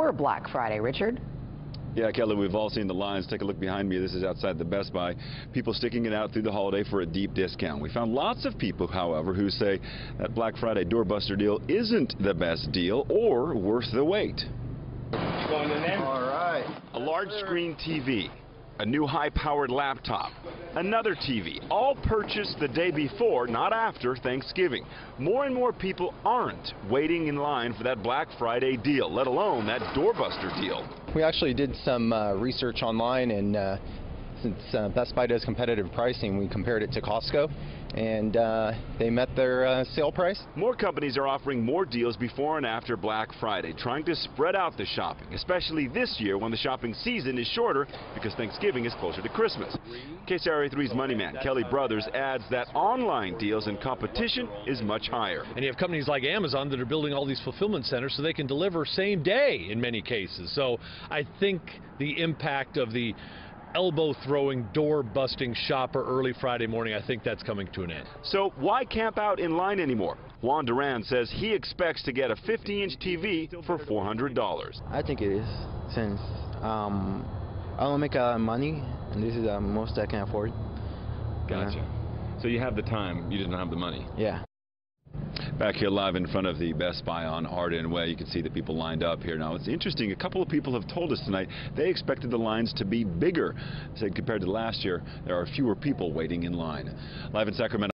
before Black Friday. Richard? Yeah, Kelly, we've all seen the lines. Take a look behind me. This is outside the Best Buy. People sticking it out through the holiday for a deep discount. We found lots of people, however, who say that Black Friday doorbuster deal isn't the best deal or worth the wait. Going in there? All right. A large screen TV, a new high-powered laptop, another TV, all purchased the day before, not after Thanksgiving. More and more people aren't waiting in line for that Black Friday deal, let alone that doorbuster deal. We actually did some research online, and since Best Buy does competitive pricing, we compared it to Costco, and they met their sale price. More companies are offering more deals before and after Black Friday, trying to spread out the shopping, especially this year when the shopping season is shorter because Thanksgiving is closer to Christmas. KCRA 3's Money Man, Kelly Brothers, adds that online deals and competition is much higher. And you have companies like Amazon that are building all these fulfillment centers so they can deliver same day in many cases. So I think the impact of the elbow-throwing, door-busting shopper early Friday morning, I think that's coming to an end. So why camp out in line anymore? Juan Duran says he expects to get a 50-inch TV for $400. I think it is, since I don't make a lot of money, and this is the most I can afford. Gotcha. So you have the time, you just don't have the money. Yeah. Back here live in front of the Best Buy on Arden Way, you can see the people lined up here. Now, it's interesting, a couple of people have told us tonight they expected the lines to be bigger. Said compared to last year, there are fewer people waiting in line. Live in Sacramento.